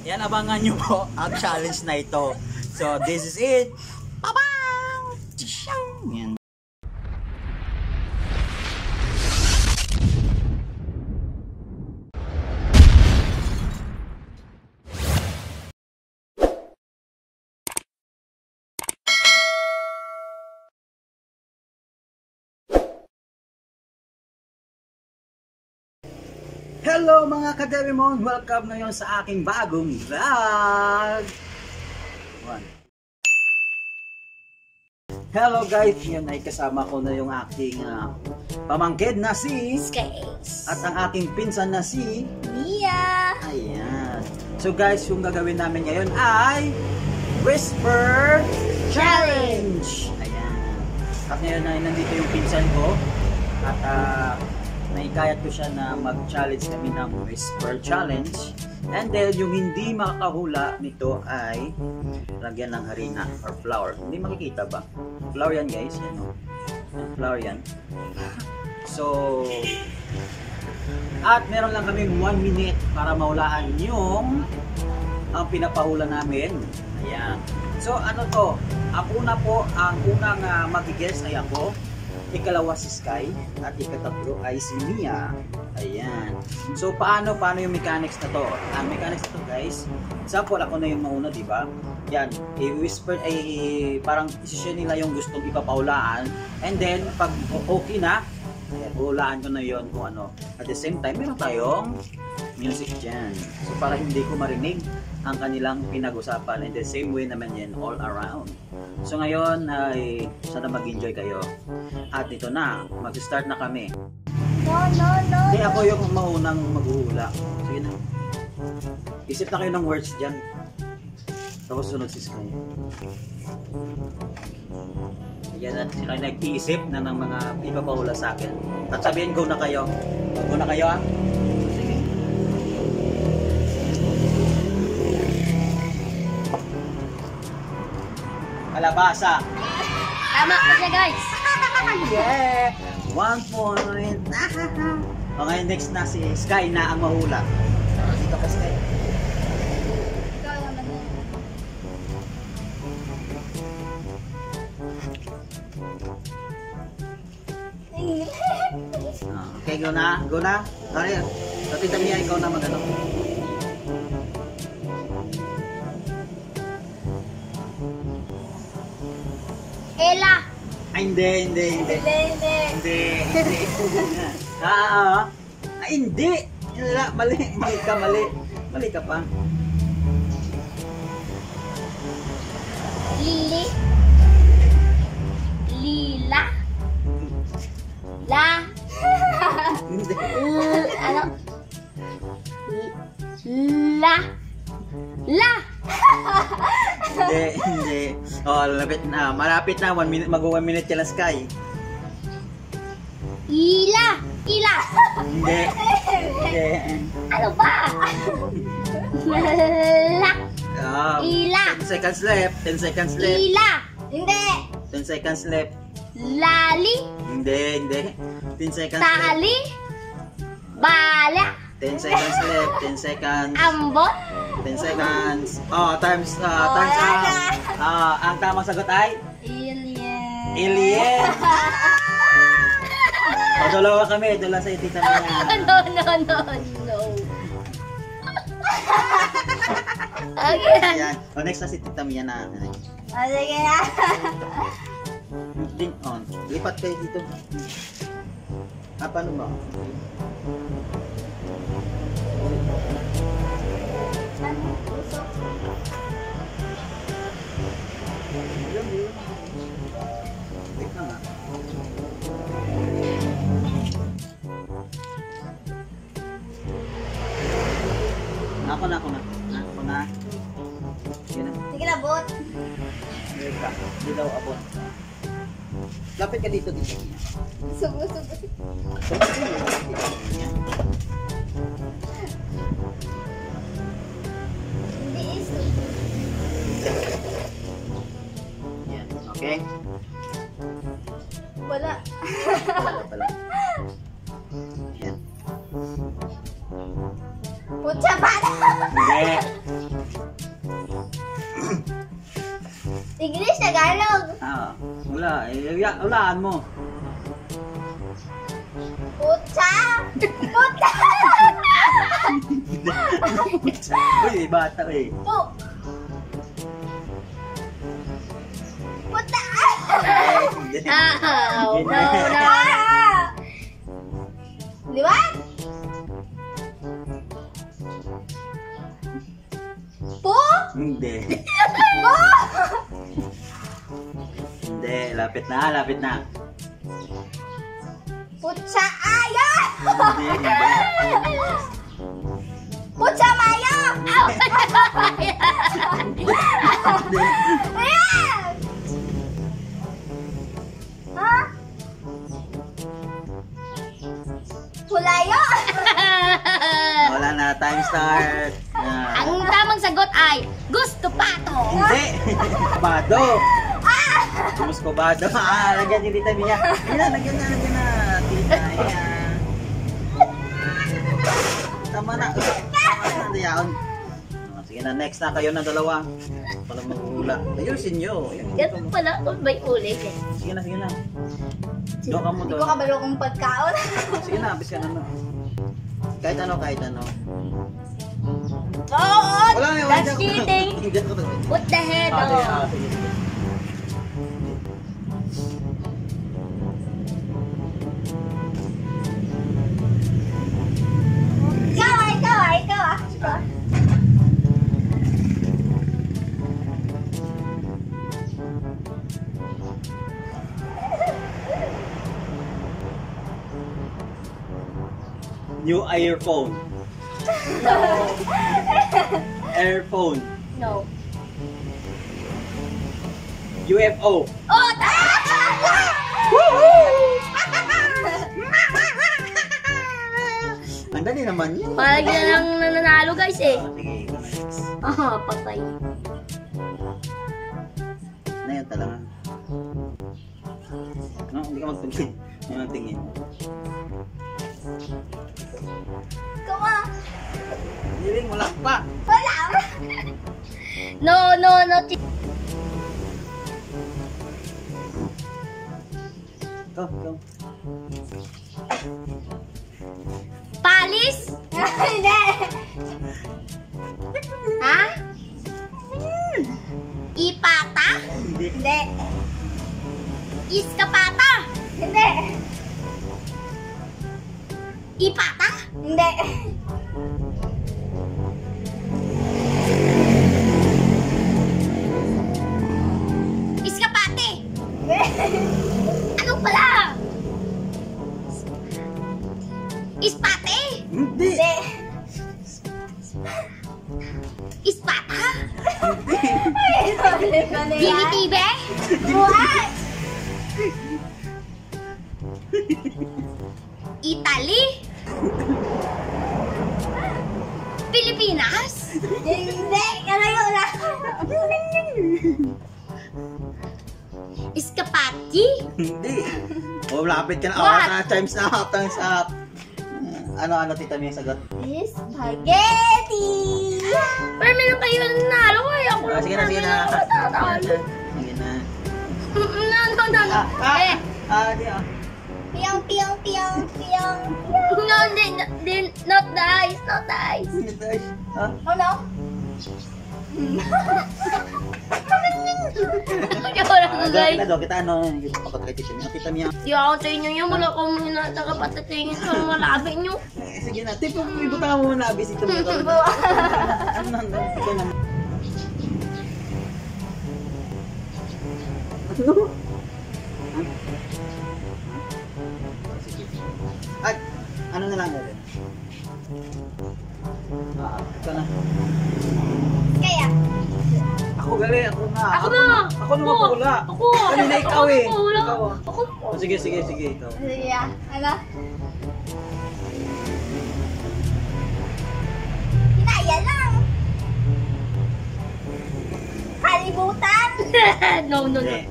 yan, abangan nyo po ang challenge na ito. So, this is it. Bye-bye! Yan. Hello mga ka-Devimon! Welcome ngayon sa aking bagong vlog! Hello guys! Ngayon ay kasama ko na yung aking pamangkid na si Skates at ang aking pinsan na si Mia. Ayan. So guys, yung gagawin namin ngayon ay Whisper Challenge! Ayan. At ngayon ay nandito yung pinsan ko at naikayat ko siya na mag-challenge kami ng Whisper Challenge. And then, yung hindi makakahula nito ay lagyan ng harina or flour. Hindi makikita ba? Flour yan guys. Yan, no? Flour yan. So, at meron lang kami 1 minute para mahulaan yung ang pinapahula namin. Ayan. So, ano to? Ang una po, ang unang mag-guess ay ako. Ikalawa si Sky at ikatatlo ay si Mia. Ayan. So paano yung mechanics na to? Ang mechanics na to guys, example ako na yung mauna, di ba? Yan, i-whisper ay parang isisya nila yung gustong ipapaulaan, and then pag okay na, hulaan ko na yon kung ano. At the same time, meron tayong music dyan. So para hindi ko marinig ang kanilang pinag-usapan, and the same way naman yan all around. So ngayon ay sana mag-enjoy kayo. At ito na, mag-start na kami. No. Hindi ako yung maunang maghuhula. Sige na. Isip na kayo ng words dyan. Tapos sunod si Sky. Yan na, sila nag-iisip na ng mga ipapahula sa akin. At sabihin, go na kayo. Go na kayo, ha? Sige. Kalabasa. Tama ko siya guys. Yeah! 1 point. Okay, next na si Sky na ang mahula. Dito ka, Sky. Ikaw naman na. Okay, go na. Go na. Sorry. Pati Damia, ikaw na mag-ano. Ella. Ay, hindi. Hindi. Mali. Hindi ka mali. Mali ka pa. Lili. Lila. La. Hindi. Ano? La. La. Hindi. Oh, malapit na. 1 minute, mag-1 minute ka lang, Sky. Ila. Hindi. Ano ba? La. Ila. 10 seconds left. 10 seconds left. Ila. Hindi. 10 seconds left. Lali. Hindi. 10 seconds left. Tali. Bala. 10 seconds left. 10 seconds. Ambon. 10 seconds. Oh, times up. Ang tamang sagot ay Alien. O, dalawa kami. Dalawa sa Tita Mia. No. Okay. Ayan. O, next na si Tita Mia na. Sige na. Lipat kayo dito. Paano ba? Wait na nga. Ako na. Yun na. Sige na, bot. Wait ka. Hindi daw abot. Lapit ka dito. Subo. Hindi iso. Yan. Okay? Wala. Wala. Yan. Putsa pa. Hindi. Ulaan mo. Putsa! Putsa! Uy, bata eh. Putsa! Hindi. Oh, Hindi no, na. no. Di ba? Po? Hindi. Po? Hindi, lapit na. Putsa ayo! Hindi. Putsa mayo! Ayan! Ha? Pulayo! Wala na, time start. Ang tamang sagot ay gusto pato. Hindi. Bado. Kumuskobado. Lagyan ni Tita Mia. Lagyan na. Tita, ayan. Tama na. Dayaon. Sige na, next na kayo na dalawa. Palang maghula. Ayusin nyo. Ganun pala kung may ulit eh. Sige na. Doon ka mo Hindi doon. ko kabalo kong pagkaon. Sige na, abis ka na no. Kahit ano. Oo! Wala na, That's cheating. Put the head on. Sige. Ikaw ah. New earphone. Earphone. No. UFO. Oh, tama! Ang dali naman yun. Parang yan lang nananalo guys eh. Sige, ikaw na next. Patay. Na yan talaga. No, hindi ka magtingin. Hindi ka magtingin. Ikaw ah. Hiling, wala pa. Wala. No. Go. Palis? Hindi. Ha? Ipata? Hindi. Hindi. Iskapata? Hindi. Ipata? Hindi. Iskapate? Ano pala? Ispate? Hindi. Hindi. Ispata? Ulit ko na yan. Dinitibe? Buhay. Italy? Pilipinas? Hindi. Kalayo na. Iskapati? Hindi. Oh, lapit ka na. What? Time's up. Ano, Tita Mia sagot? Spaghetti. Pero meron kayo nanalo eh. Ako lang Sige na. nanalo. Sige na. No. Eh, Di ah. Piyong. no, hindi, not dice. Ha? Oh no. Ayoko lang guys. Kita ano, pakatry Tita Mia. Tita Mia. Di ako sa inyo yun. Wala akong nakapatatingin sa mga labi nyo. Sige na. Tipo, ibuta mo muna. Abis ito mo. Ano? Ikaw na. Ano? Sige. Ay, ano na lang natin? Ito na. Kaya. Ako gali, ako na. Ako na! Ako na mapula. Ako! Kanina ikaw eh. Wala. Ikaw ah. Ako. Oh, sige, ikaw. Sige ah. Ano? Kinaya lang. Kalibutan. No. Hindi.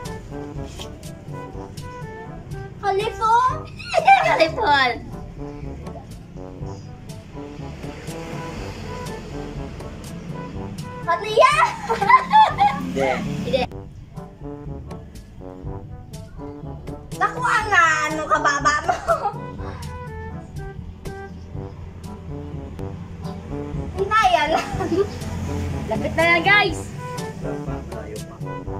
Kalifong. Kalipon. Kaliya. Hindi. Hindi. kababa mo. Kinaya lang. Lapit na yan, guys. Malayo pa.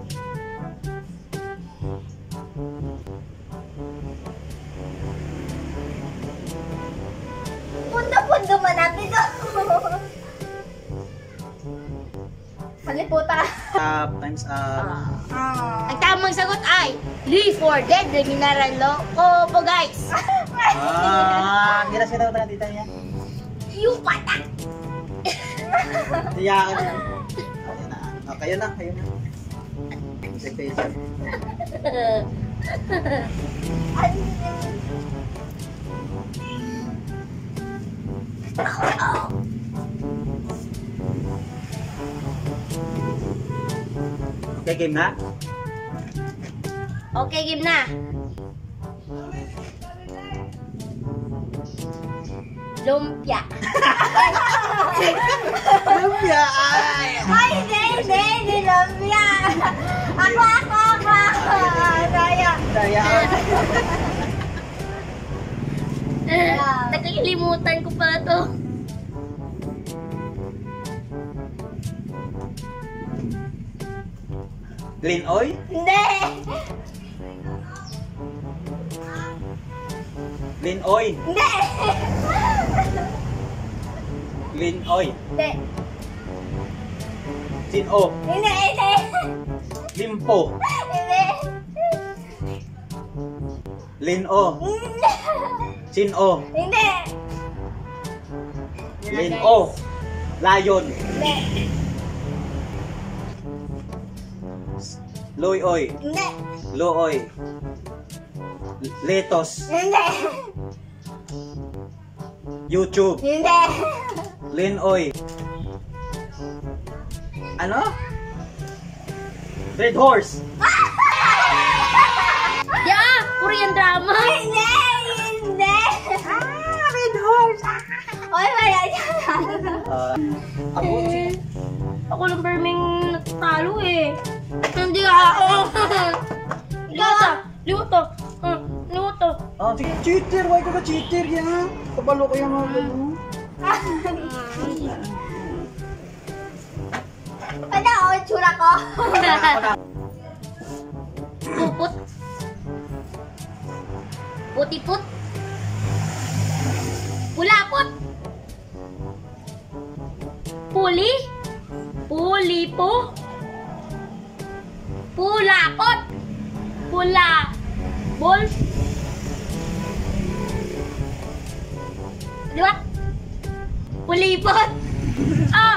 Punta-punta man natin ito. Kaliputan. Up, times up. Ang tamang sagot ay Leave for Dead na ginaralo po, guys. Kira sila tayo tita niya. Yung patak. Tiya ka na. Okay na. Kayo na, kayo na. Expectation. Okay, game na? Okay, game na. Lumpia. Lumpia! Ay! Ay, hindi, lumpia. Ako. Saya. Daya. Nakakalimutan ko pala to. Linoy? Hindi. Linoy? Hindi. Linoy? Hindi. Sino? Hindi. Limpo? Hindi. Lino? Sino? Hindi. Lino? Lion? Hindi. Loyoy? Hindi. Looy? Letos? Hindi. YouTube? Hindi. Linoy? Ano? Red Horse? Yeah! Korean drama! Hindi. Red horse. Oy, wala yan. Ako? Ako lang perming natalo eh. Hindi ako. Limuto. Limuto. Sige, cheater! Why ka cheater yan? Kabalo ko yung mga gano'n. Ano ang itsura ko? Puput. Putiput. Pulapot. Puli. Pulipo. Pulapot. Pula. Bol. Liwat. Pulipot. Ah.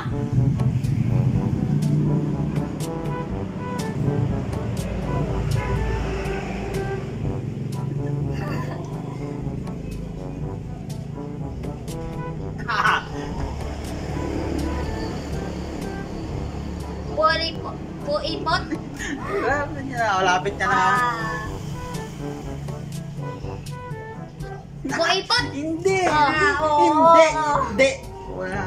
Puipot. Lapit niya na. Puipot. Hindi! oo. Hindi! Wala.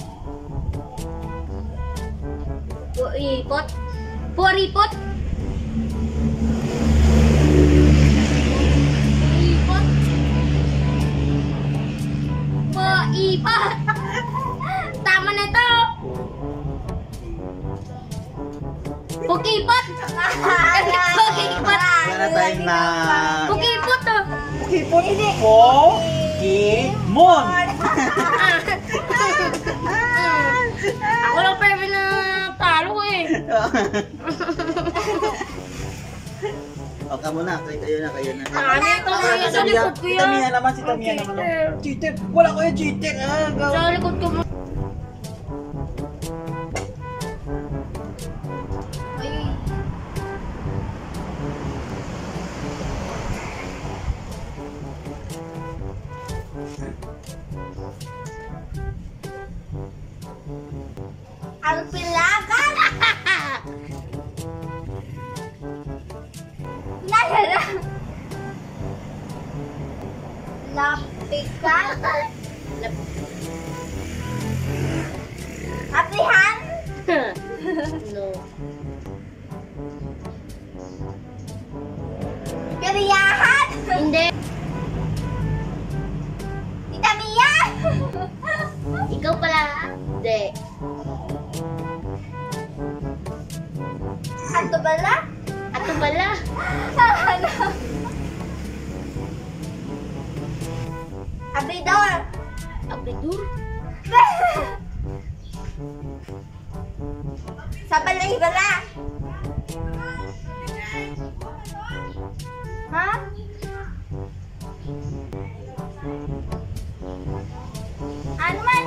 Puipot. Puripot. Puipot. Puipot. Tama na to. Pukipot. Pukipot. Wala na tayong na... Pukipot to. Pukipot po! Kimon! Ako lang pwede na talo eh. O, kamo na. Kayo na. Ano ito yung sa likod ko Si yan? Tamiya naman, si Tamiya Okay, naman. sir. Cheater! Wala ko yung cheater! Sa likod ko. Ang pilakan. Lala. Lapikan. Aplihan. No. Kariyahan. Hindi. Ato bala? Ato bala. Ano? Abridor. Abridor. Sa balay bala. Ha? Ano man?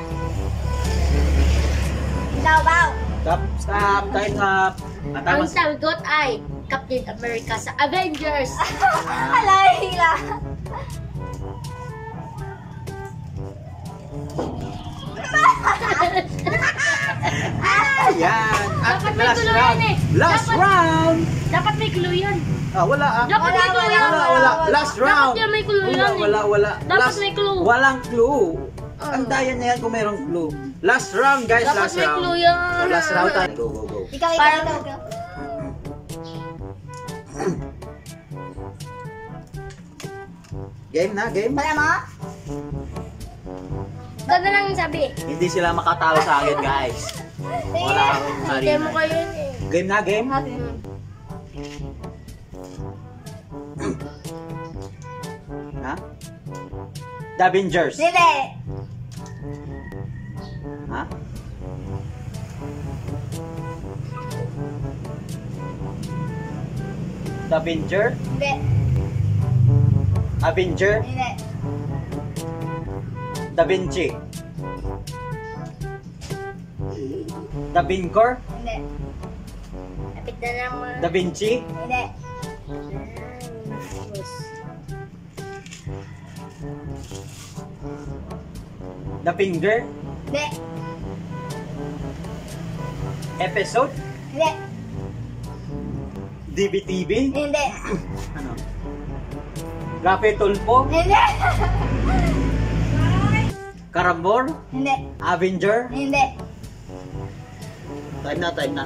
Baw. Stop, time up. Ang tama Ang sagot ay Captain America sa Avengers. Alay la. Yan. At Dapat may last clue round. yan eh. Last Dapat- round. Dapat may clue yan. Ah, wala ah. Dapat may clue yan. Wala. Last round. Dapat yan may clue yan eh. Wala. Dapat may clue. Walang clue. Ah. Ang daya na yan kung merong clue. Last round, guys. Dapat Last may round. clue yan. Oh, last round tayo. Go. Ikaw. Game na, game. Wala mo? Ganda lang yung sabi. Hindi sila makatalo sa akin, guys. Wala akong Hindi mo marina. kayo yun eh. Game na, game. Ha? The Avengers. Hindi. Ha? The Avenger? Hindi. Avenger? Hindi. Da Vinci? Da Vincor? Hindi. Lapit na naman. Da Vinci? Hindi. Da Finger? Hindi. Episode? Hindi. DBTV? Hindi. Ano? Rafe Tulfo? Hindi. Karambor? Hindi. Avenger? Hindi. Time na.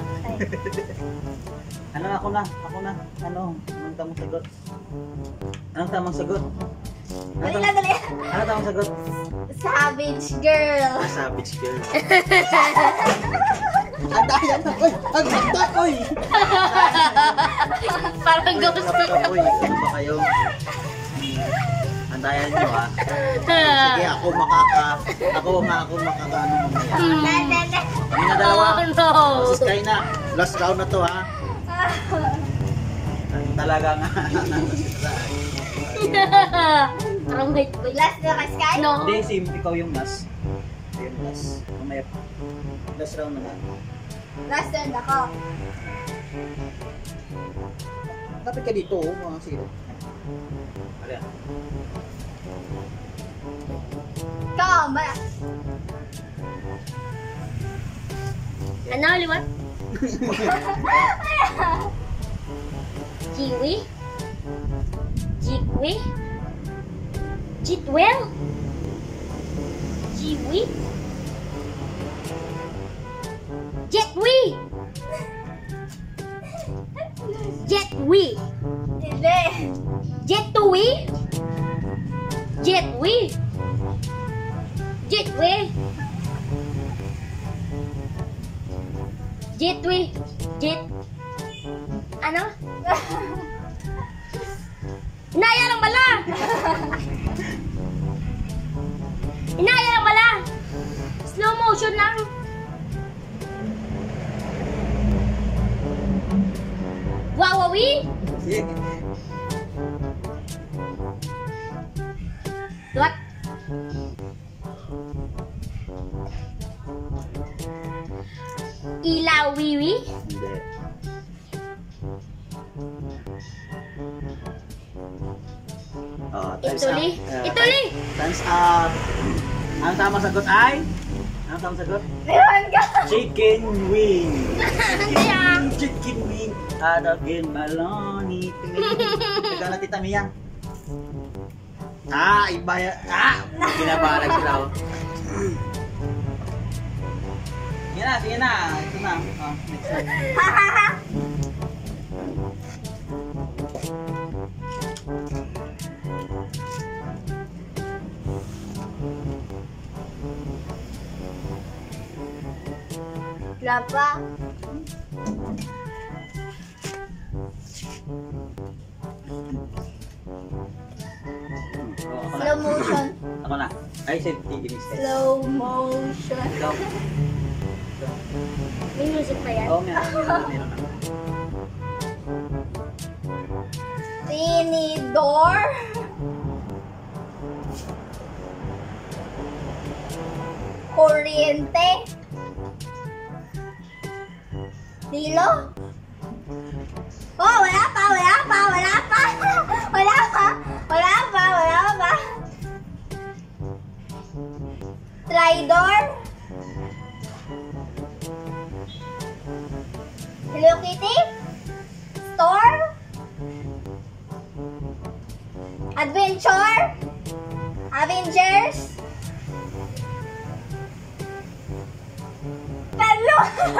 Ano, ako na. Anong tamang sagot? Anong tamang sagot? Dali na, dali. Ano tamang sagot? Savage girl. Savage girl. Ang daya na, oy! Ang ganda, oy! Parang ghost. Oy, ano ba kayo? Ang daya nyo, ha? Sige, ako makakaano mamaya. Kami na dalawa. Oh no. Sis kayo na. Last round na to, ha? Talaga nga. Parang wait. Last na ka, Sky? No. Hindi, sim, ikaw yung last. Ikaw yung last. Mamaya. Last round na lang. Last turn ako. Dapat ka dito, oh. Mga sige. Wala. Ikaw, ba? Ano, liwat? Kiwi? Jigwi? Jitwell? Jiwi? Jetwi? Jetwi? Hindi. Jetwi? Jetwi? Jetwi? Jetwi? Ano? Inaya lang bala! Inaya lang bala! Slow motion lang. Wawawi? What? Ilawiwi? Hindi. Oh, time's Ituli? up. Ituli! Time's up. Ang tamang sagot ay? Ang tamang sagot? Meron ka. Chicken wing. Hindi ah. Chicken wing. Adagin maloni. Teka na, Tita Mia. Iba yan. Binabarag sila. Oh. Sige na. Ito na. Next na. Wala pa. Slow motion. Ako na. Ay, sige. Slow motion. Ikaw. May music pa yan? Oo, meron na. Tinidor. Kuryente. Dilo. Oh, wala pa. Tridor. Hello Kitty. Store. Adventure. Avengers. Hello.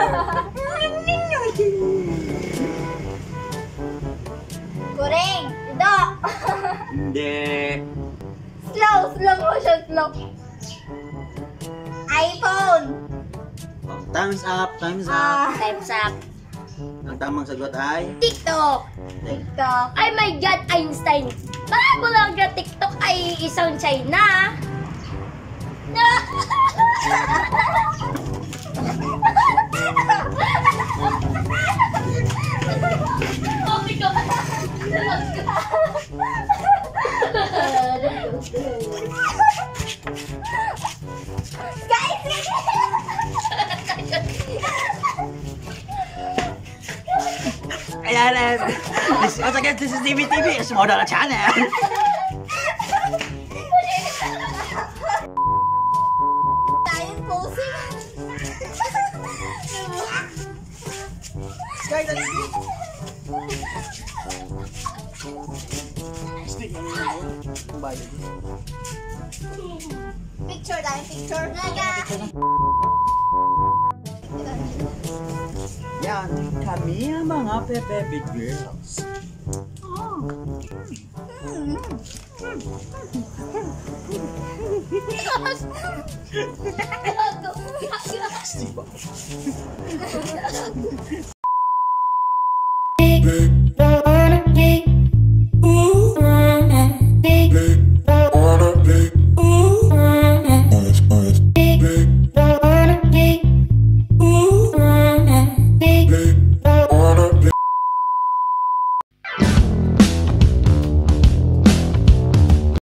Kuring. Ido. Hindi. Slow motion. iPhone. Oh, time's up. Time's up. Ang tamang sagot ay... TikTok. TikTok. Ay my God, Einstein. Bakit mo lang na TikTok ay isang China? Okay ka ba? Guys! Ayan, once again, this is DBTV. Sumunod na channel. Tayo posing. Sky, dali. Stick mo yun. Ang bayad. Picture tayo, picture. Yan, kami ang mga Pepe Girls. Gago. Diba?